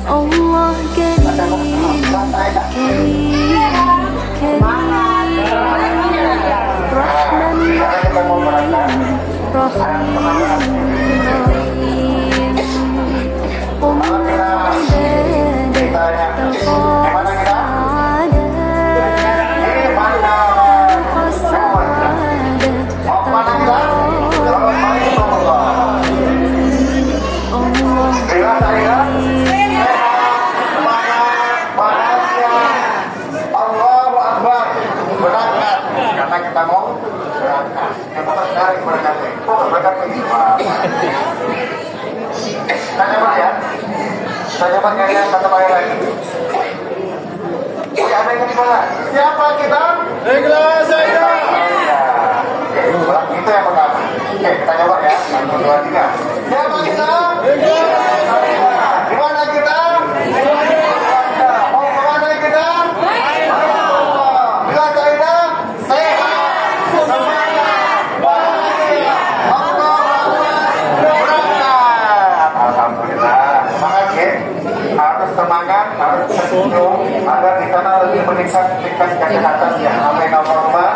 Allah Karim, Karim, Karim, Rahman Rahim, Rahim, Rahim. Qum ibadah talqa sa'adah, talqa sa'adah, talqa kita mau berangkat, yang pertama sekali berangkat itu berangkat ke jiwa. Kita nyaman ya, kita nyaman kalian kata bayar lagi. Ada yang di mana? Siapa kita? Ikhlas saja. Itu yang pertama. Oke, kita nyoba ya. 1, 2, 3. Siapa kita? Ikhlas saja. Di mana kita? Mau kemana kita? Bila saya semangat, harus tersenyum agar di sana lebih meningkat tingkat kesehatan ya. Amin Allahumma.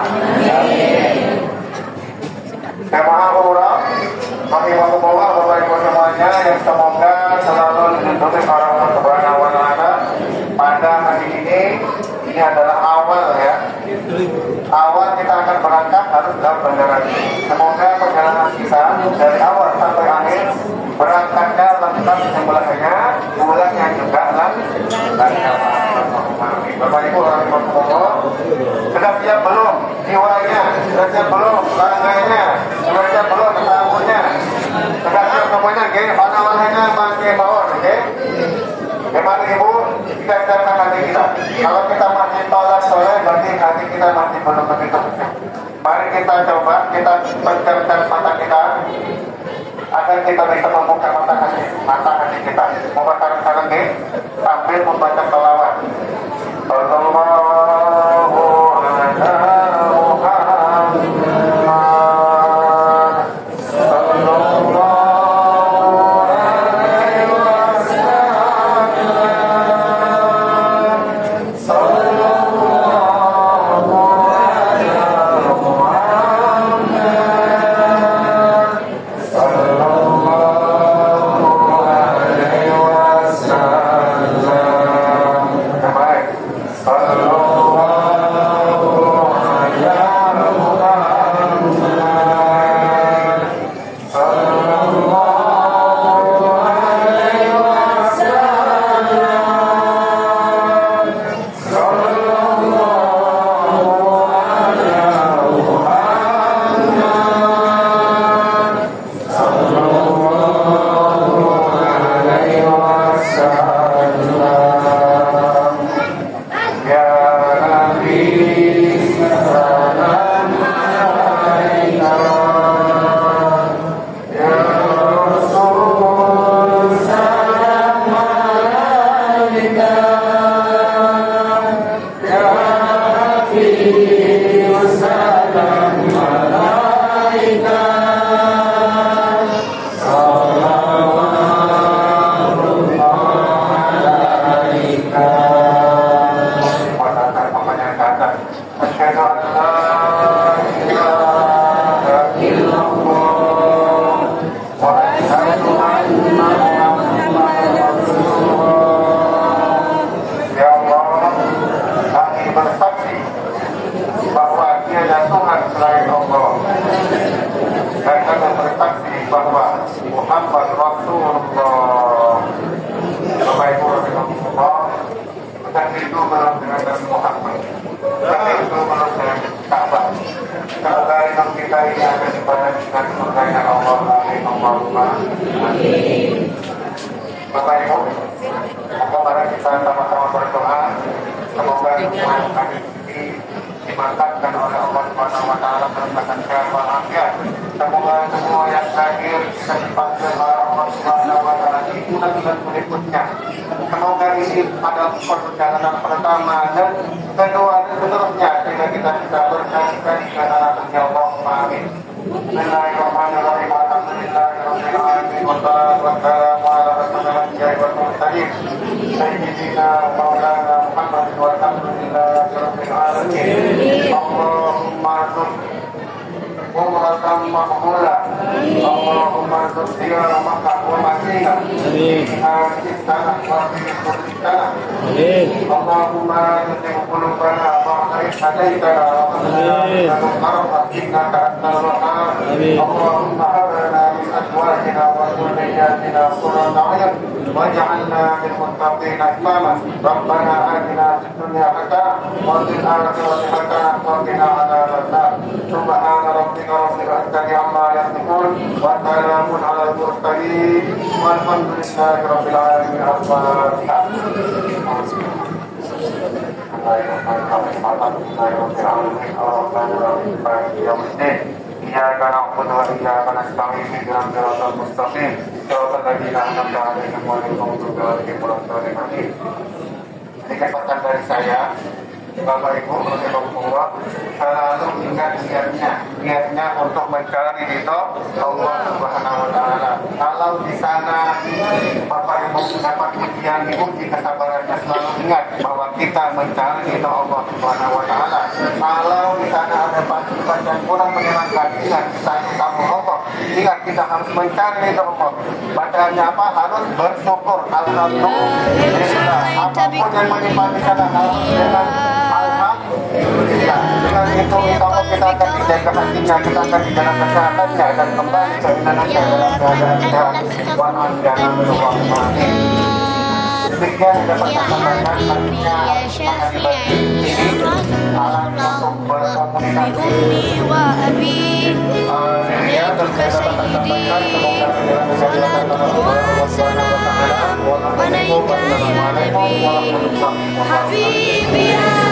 Jamaah rahimahumullah, Bapak Ibu semuanya yang semoga selalu dilindungi oleh Allah Subhanahu wa taala. Pada hari ini adalah awal ya. Awal kita akan berangkat harus dalam perjalanan. Semoga perjalanan kita dari awal sampai akhir berangkatnya lengkap jumlahnya, pulangnya juga lancar. Bapak Ibu rahimahumullah, sudah siap belum jiwanya? Sudah siap belum barangnya? Sudah siap belum tamunya? Sudah siap semuanya? Oke, mana-mananya pakai bawah, oke? Gimana Ibu? Kita siapkan hati kita. Kalau kita masih tolak soleh, berarti hati kita masih belum begitu. Mari kita coba, kita pejamkan mata kita agar kita bisa membuka mata hati kita. Mau sekarang nih sambil membaca selawat. Sallallahu ala Muhammad, sallallahu alaihi wasallam, sallallahu ala Muhammad, sallallahu alaihi wasallam. Baik. Sallallahu ala Muhammad, sallallahu alaihi wasallam, sallallahu ala Muhammad, sallallahu alaihi wasallam. Ya Nabi salam alaika, ya Rasul salam alaika, ya Habib salam alaika, salawatullah alaika. Asyhadu an la ilaha illallah wa asyhadu anna Muhammadan Rasulullah. Ya Allah, kami bersaksi bahwa tiada Tuhan selain Allah, dan kami bersaksi bahwa Muhammad Rasulullah. Bapak Ibu rahimahumullah, kita itu dalam dengan Muhammad. Kita itu dalam dengan Ka'bah. Ka'bah yang kita ini ada di pada dengan surga Allah. Amin Allahumma. Amin. Bapak Ibu, mari kita sama-sama berdoa. Semoga semua kami ini dimantapkan oleh Allah Subhanahu wa taala berkatan kebahagiaan. Semoga semua yang hadir bisa dipanggil oleh Allah Subhanahu wa taala di bulan-bulan berikutnya. Semoga ini adalah perjalanan pertama dan kedua dan seterusnya sehingga kita bisa berkali-kali dengan anaknya Allah. Amin. Bismillahirrahmanirrahim. Alhamdulillahirabbil alamin. Wassalatu wassalamu ala rasulillah wa alihi wasallam. سيدنا مولانا محمد والحمد لله رب العالمين. اللهم ارزق عمرة مقبولة. اللهم ارزق زيارة مكة ومدينة فيها السنة وفي كل سنة. اللهم نزل قلوبنا بعد إذ هديتنا وهب لنا من لدنك رحمة إنك أنت الوهاب. اللهم هب لنا من أزواجنا وذرياتنا قرة أعين واجعلنا للمتقين إماما. ربنا آتنا في الدنيا حسنة وفي الآخرة حسنة وقنا عذاب النار. سبحان ربك رب العزة عما يصفون وسلام على المرسلين والحمد لله رب العالمين. الفاتحة. إياك نعبد وإياك نستعين اهدنا الصراط المستقيم صراط الذين أنعمت عليهم غير المغضوب عليهم ولا الضالين. Ini kesempatan dari saya, Bapak Ibu, rahimahullah, selalu ingat niatnya untuk mencari ridho Allah Subhanahu wa Ta'ala. Kalau di sana Bapak Ibu dapat ujian, diuji kesabarannya, selalu ingat bahwa kita mencari ridho Allah Subhanahu wa Ta'ala. Kalau di sana ada pasukan yang kurang menyenangkan, ingat kita kamu Allah. Ingat kita harus mencari ridho Allah. Bacaannya apa? Harus bersyukur. Alhamdulillah. Apapun yang menimpa di sana harus dengan alhamdulillah. Dengan itu insya Allah kita akan dijaga hatinya, kita akan dijaga kesehatannya dan kembali ke Indonesia dalam keadaan sehat. Wahan jangan lupa mati. Demikian dapat saya sampaikan artinya ini alat untuk berkomunikasi. Ya, dan saya dapat sampaikan semoga berjalan dengan Wassalamualaikum warahmatullahi wabarakatuh.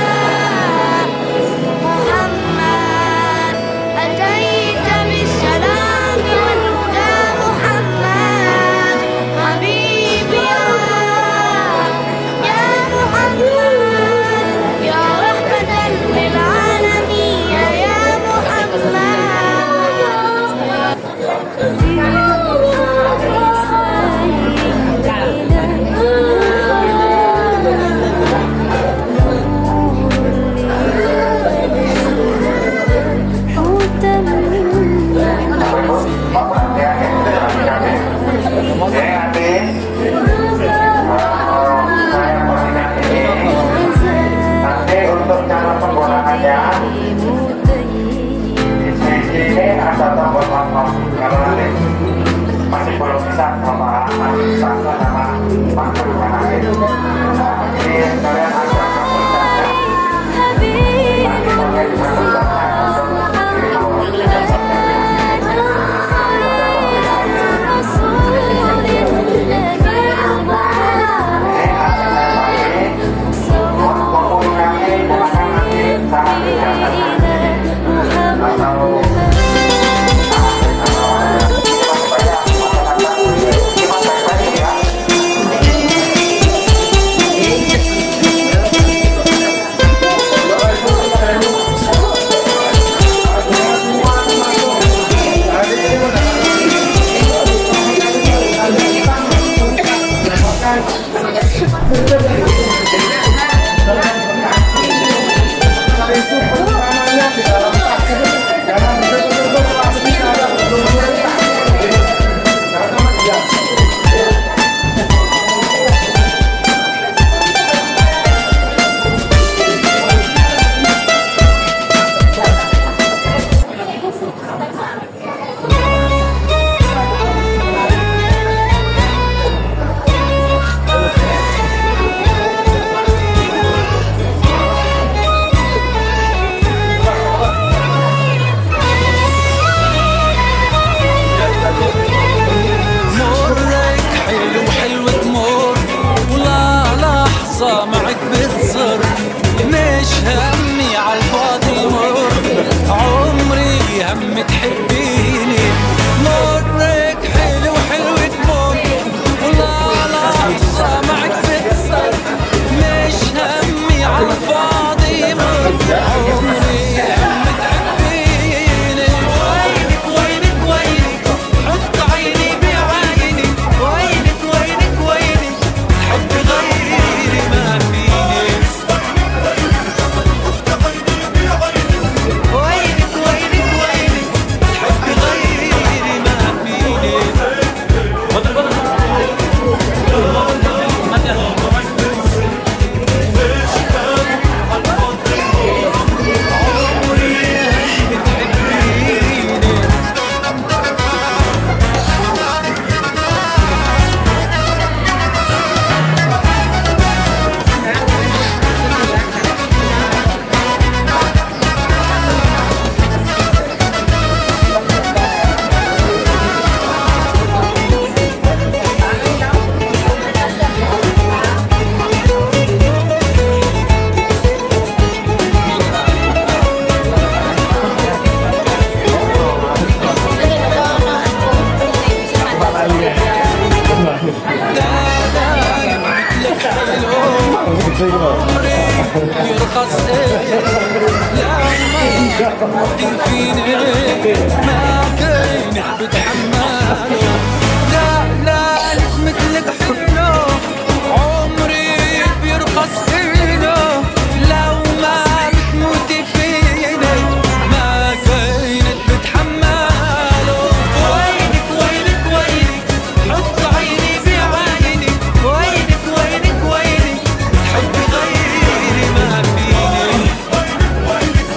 يرخص لا ما فيني ما كاين بتحمله لا لا لك مثلك حلو عمري بيرخص إله لو ما بتموتي فيني ما كاين بتحمله وينك وينك وينك حط عيني بعيني وينك وينك وينك تحبي غيري ما فيني وينك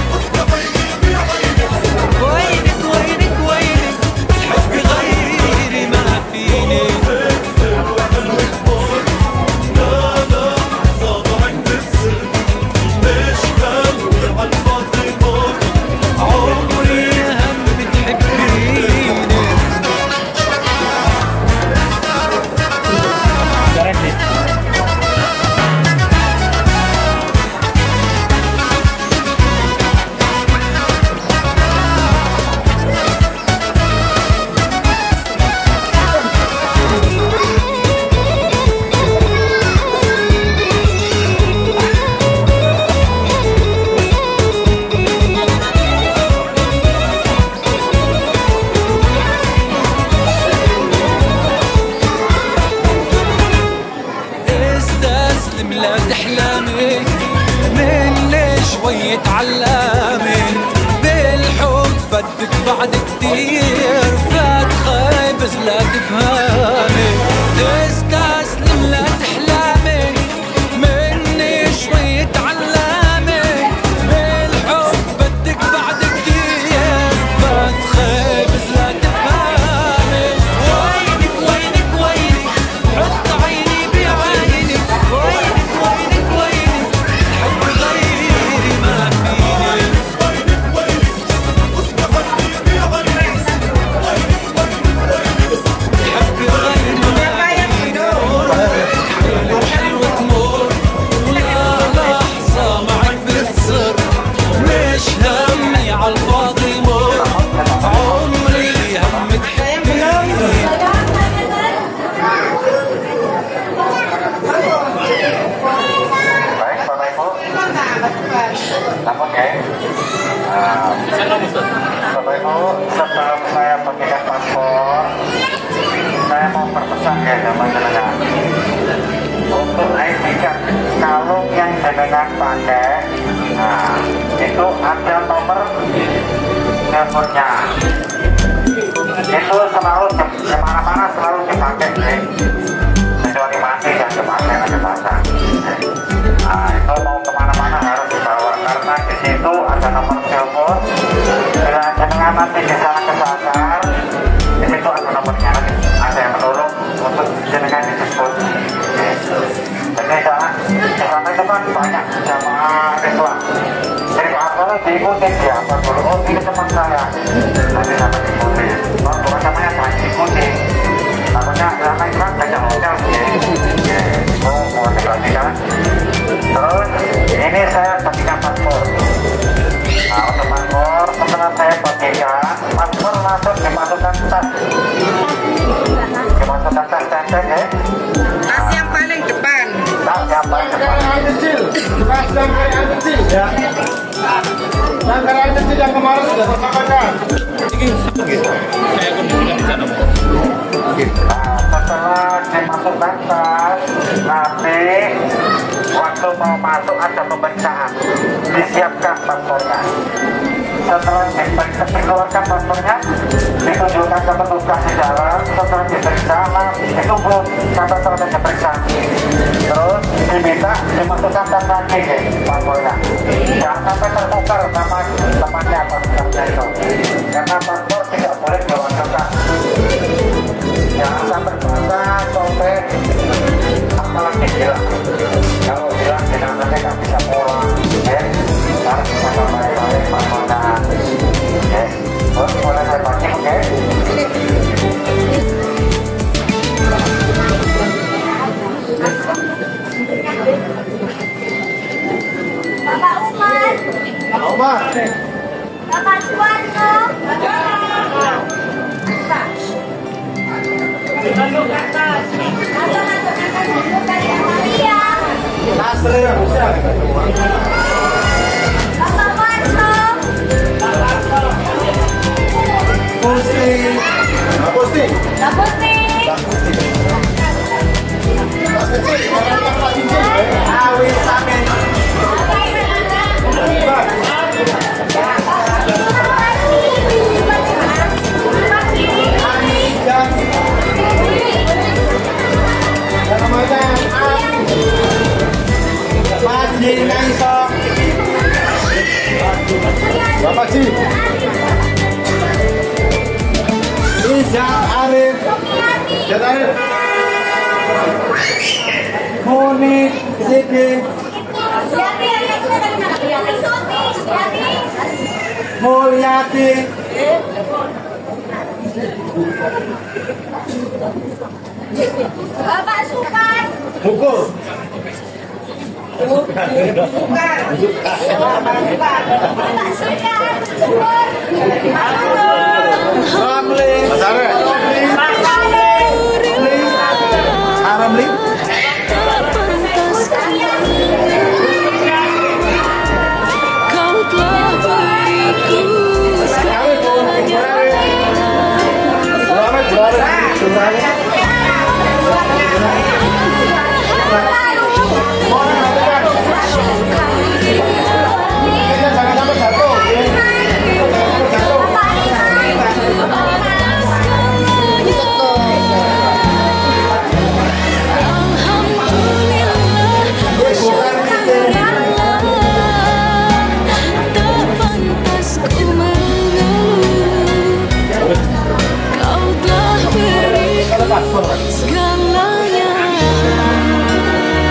وينك وينك تحبي غيري ما فيني عمري هم بتحبيني استسلم لا تحلمي من شوية علامي بالحب بدك بعد كتير فات خايبز لا تفهمي استسلم لا تحلمي من شوية علامي بالحب بدك بعد كتير فات خايبز لا تفهمي وينك وينك وينك حط عيني بعيني وينك وينك وينك تحب غيري ما فيني تحب غيري ما فيني حلو تمر ولا لحظة معك بتصر مش همي عالفاضي مر عمري هم تحبيني Baik, Bapak Ibu. Namun ya, Bapak Ibu, sebelum saya bagikan paspor, saya mau berpesan ya sama jenengan. Untuk ID card, kalung yang jenengan pakai, nah itu ada nomor teleponnya. Itu selalu kemana-mana selalu dipakai, kecuali mati dan dipakai ada pasang. Nah, itu mau kemana-mana harus dibawa karena di situ ada nomor telepon. Bila jenengan nanti di sana kesasar, di situ ada nomornya nanti ada yang menolong untuk jenengan disebut. Jadi di sana itu kan banyak jamaah Islam. Jadi apa diikuti siapa dulu? Oh ini teman saya. Nanti sama diikuti. Oh bukan namanya saya diikuti. Takutnya karena Islam banyak hotel. Oh mau diperhatikan. Terus ini saya bagikan paspor. Nah untuk paspor setelah saya bagikan paspor langsung dimasukkan tas. Dimasukkan tas tenteng ya. Tas yang paling depan. Tas yang paling depan. Kecil, tas sangkaran kecil ya. Sangkaran kecil yang kemarin sudah terpakai. Nah setelah dimasukkan tas, nanti waktu mau masuk ada pemeriksaan, disiapkan paspornya. Setelah dikeluarkan paspornya, ditunjukkan ke petugas di dalam. Setelah diperiksa, ditunggu sampai selesai diperiksa. Terus diminta dimasukkan tas lagi paspornya. Jangan sampai tertukar sama tempatnya paspornya itu, karena paspor tidak boleh dilakukan. Jangan sampai basah, sobek, apalagi hilang. Kalau hilang jenazahnya nggak bisa pulang, ya. Harus bisa balik-balik paspornya, ya. Terus boleh saya pakai, oke? Bapak Umar, Omar, Bapak Suwarno. Masuk atas. Masuk atas. Bapak Marco. Agusti. Daputi. Awit Samin. Ani dan namanya Mas Naiso. Bapak Ji. Rizal Arif. Rizal Arif. Moni Ziki. Mulyati. Bapak Sukan. Mukul. Bapak Sukan. Syukur. Ramli. Mas Arif. Ramli. Kau telah beriku segalanya.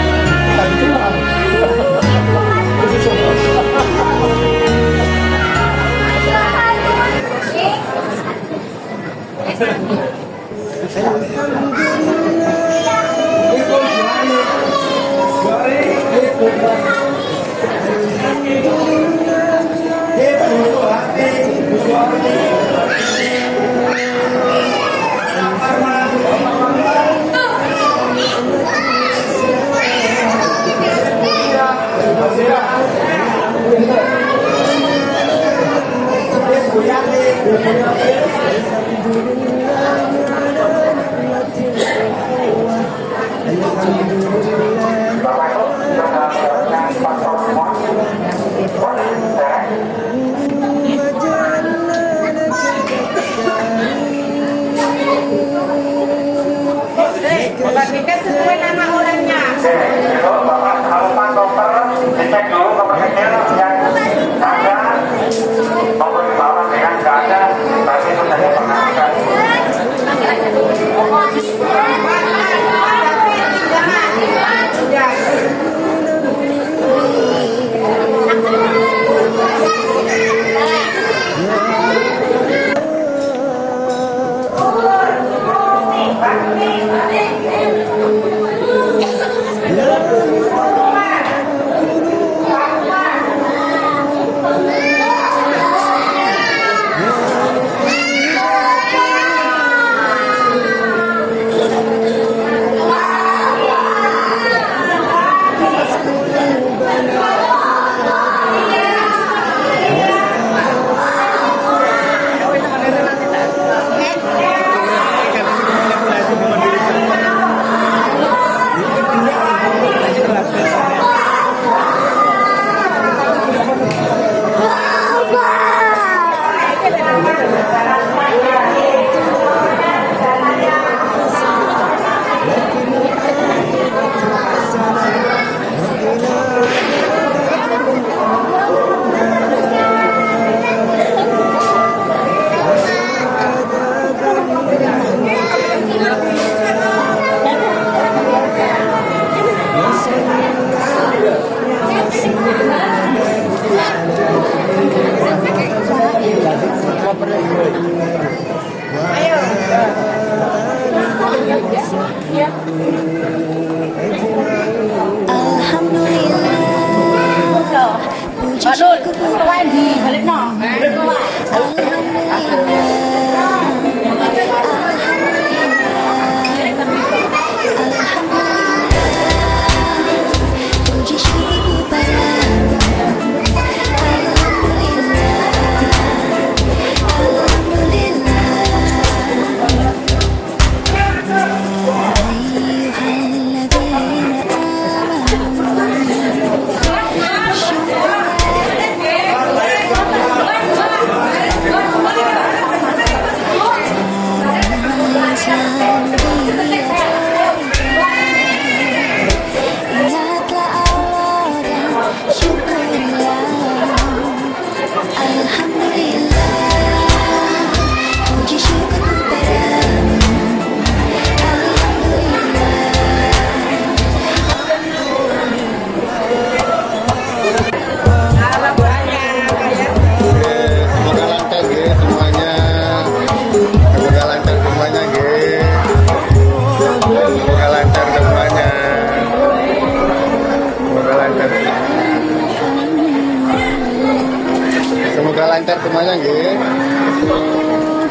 semuanya nggih.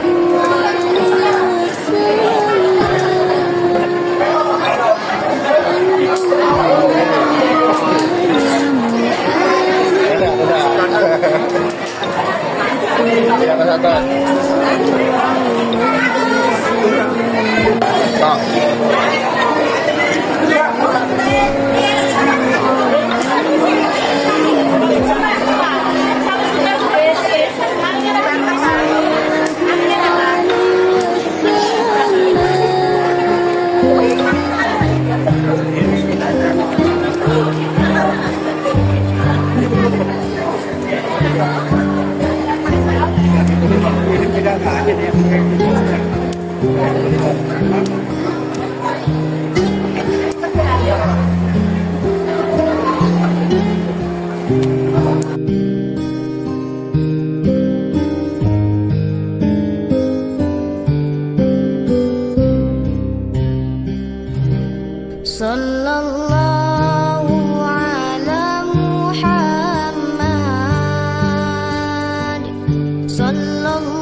Ya, Mas Anton. Kak. Sallallahu ala Muhammad. Sallallahu